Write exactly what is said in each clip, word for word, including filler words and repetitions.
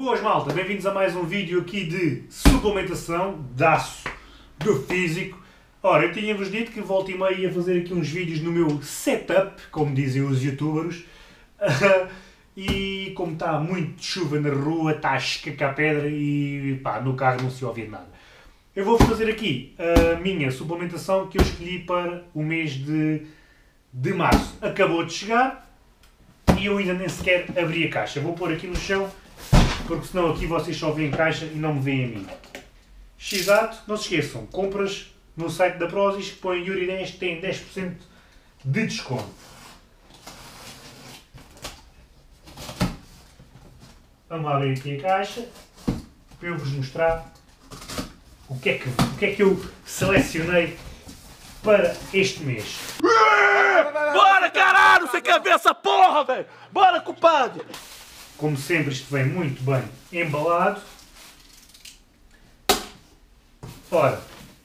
Boas malta, bem-vindos a mais um vídeo aqui de suplementação de aço do físico. Ora, eu tinha-vos dito que volta e meia ia fazer aqui uns vídeos no meu setup, como dizem os youtubers, e como está muito chuva na rua, está a escacar pedra e pá, no carro não se ouve nada. Eu vou fazer aqui a minha suplementação que eu escolhi para o mês de, de março. Acabou de chegar e eu ainda nem sequer abri a caixa. Vou pôr aqui no chão, porque senão aqui vocês só veem caixa e não me veem a mim. X-Ato, não se esqueçam, compras no site da Prozis que põe Yuri dez que tem dez por cento de desconto. Vamos lá abrir aqui a caixa para eu vos mostrar o que é que, o que, é que eu selecionei para este mês. Bora, caralho! Você quer ver essa porra, velho? Bora, compadre! Como sempre, isto vem muito bem embalado. Ora,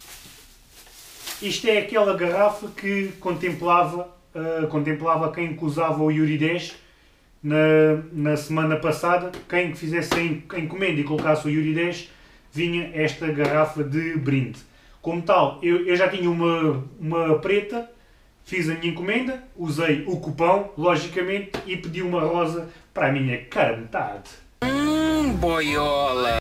isto é aquela garrafa que contemplava, uh, contemplava quem usava o Yuri dez na, na semana passada. Quem fizesse a encomenda e colocasse o Yuri dez, vinha esta garrafa de brinde. Como tal, eu, eu já tinha uma, uma preta, fiz a minha encomenda, usei o cupão, logicamente, e pedi uma rosa para a minha cara metade. Hum, boiola!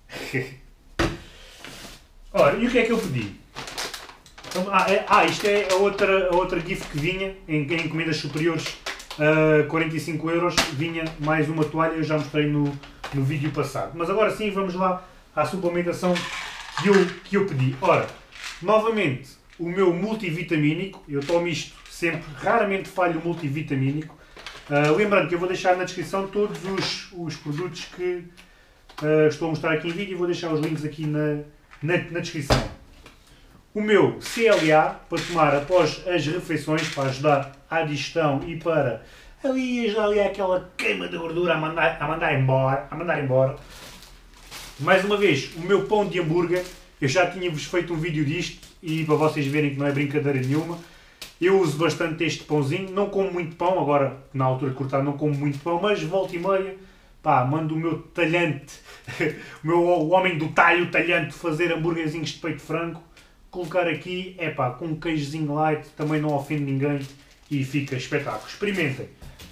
Ora, e o que é que eu pedi? Ah, é, ah isto é a outra, a outra gift que vinha, em, em encomendas superiores a quarenta e cinco euros, vinha mais uma toalha, eu já mostrei no, no vídeo passado. Mas agora sim, vamos lá à suplementação que eu, que eu pedi. Ora, novamente, o meu multivitamínico, eu tomo isto sempre, raramente falho o multivitamínico. Uh, lembrando que eu vou deixar na descrição todos os, os produtos que uh, estou a mostrar aqui em vídeo e vou deixar os links aqui na, na, na descrição. O meu C L A, para tomar após as refeições, para ajudar à digestão e para ali ajudar ali aquela queima de gordura a mandar, a mandar embora, a mandar embora. Mais uma vez, o meu pão de hambúrguer, eu já tinha-vos feito um vídeo disto e para vocês verem que não é brincadeira nenhuma. Eu uso bastante este pãozinho, não como muito pão, agora na altura de cortar não como muito pão, mas volta e meia, pá, mando o meu talhante, o meu o homem do talho talhante fazer hambúrguerzinhos de peito de frango, colocar aqui, é pá, com um queijozinho light, também não ofende ninguém e fica espetáculo. Experimentem.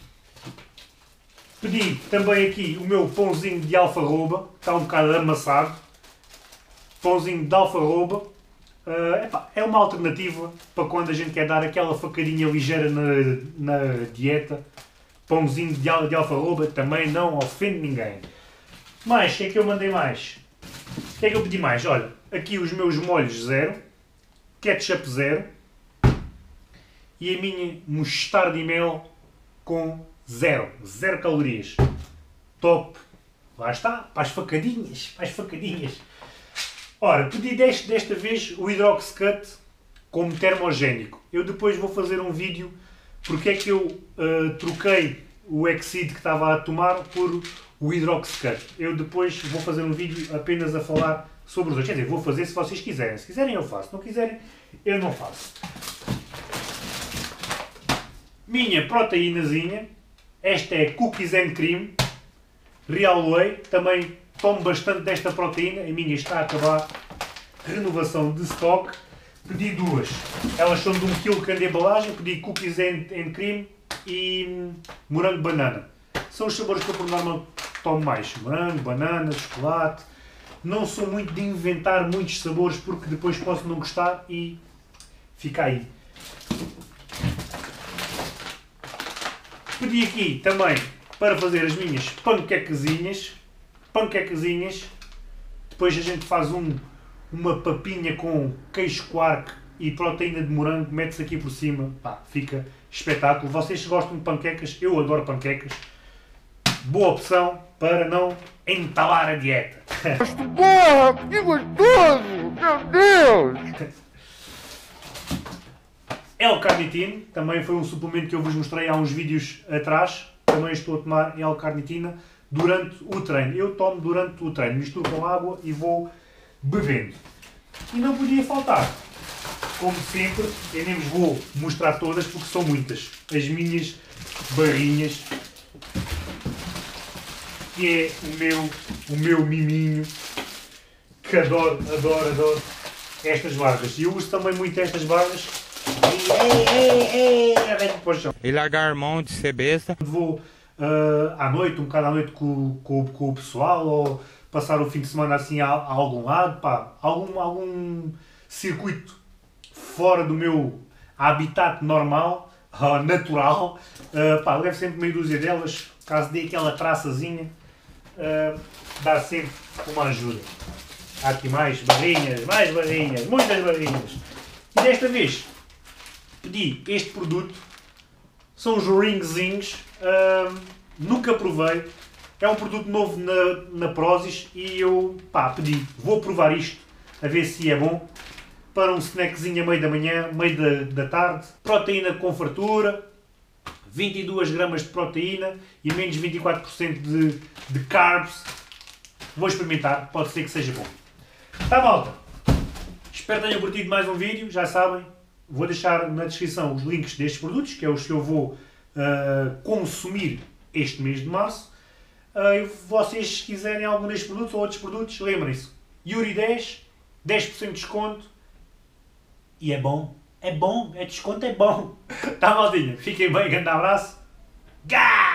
Pedi também aqui o meu pãozinho de alfarroba, está um bocado amassado, pãozinho de alfarroba. Uh, epá, é uma alternativa para quando a gente quer dar aquela facadinha ligeira na, na dieta. Pãozinho de, al de alfarroba também não ofende ninguém. Mas, o que é que eu mandei mais? O que é que eu pedi mais? Olha, aqui os meus molhos zero, ketchup zero e a minha mostarda e mel com zero, zero calorias. Top! Lá está, para as facadinhas, para as facadinhas. Ora, pedi deste, desta vez o Hydrox-Cut como termogénico. Eu depois vou fazer um vídeo porque é que eu uh, troquei o Exceed que estava a tomar por o Hydrox-Cut. Eu depois vou fazer um vídeo apenas a falar sobre os dois. Quer dizer, vou fazer se vocês quiserem. Se quiserem eu faço, se não quiserem eu não faço. Minha proteínazinha. Esta é Cookies and Cream Real Whey. Também tomo bastante desta proteína, a minha está a acabar, renovação de stock. Pedi duas, elas são de um quilo de embalagem, pedi cookies and, and cream e morango banana. São os sabores que eu por norma tomo mais, morango, banana, chocolate. Não sou muito de inventar muitos sabores porque depois posso não gostar e fica aí. Pedi aqui também para fazer as minhas panquequezinhas. panquequezinhas, depois a gente faz um, uma papinha com queijo coarque e proteína de morango, mete-se aqui por cima, pá, fica espetáculo. Vocês gostam de panquecas? Eu adoro panquecas. Boa opção para não entalar a dieta. Porra, que gostoso! Meu Deus! L-carnitina, também foi um suplemento que eu vos mostrei há uns vídeos atrás. Também estou a tomar L-carnitina durante o treino. Eu tomo durante o treino, misturo com água e vou bebendo. E não podia faltar, como sempre, eu nem vos vou mostrar todas porque são muitas, as minhas barrinhas que é o meu, o meu miminho, que adoro, adoro, adoro estas barras. E eu uso também muito estas barras. E largar a mão de ser besta. Vou uh, à noite, um bocado à noite com, com, com o pessoal, ou passar o fim de semana assim a, a algum lado, pá, algum, algum circuito fora do meu habitat normal, uh, natural, uh, pá, levo sempre meia dúzia delas, caso dê aquela traçazinha, uh, dá sempre uma ajuda. Há aqui mais barrinhas, mais barrinhas, muitas barrinhas. E desta vez pedi este produto, são os ringzinhos, uh, nunca provei, é um produto novo na, na Prozis e eu pá, pedi, vou provar isto, a ver se é bom, para um snackzinho a meio da manhã, meio da, da tarde, proteína com fartura, vinte e duas gramas de proteína e menos vinte e quatro por cento de, de carbs, vou experimentar, pode ser que seja bom. Tá, malta, espero que tenham curtido mais um vídeo, já sabem, vou deixar na descrição os links destes produtos, que é os que eu vou uh, consumir este mês de março. Uh, e vocês, se quiserem algum destes produtos ou outros produtos, lembrem-se, Yuri dez, dez por cento de desconto. E é bom, é bom, é desconto, é bom. Tá, maldinha? Fiquem bem, grande abraço. Gá!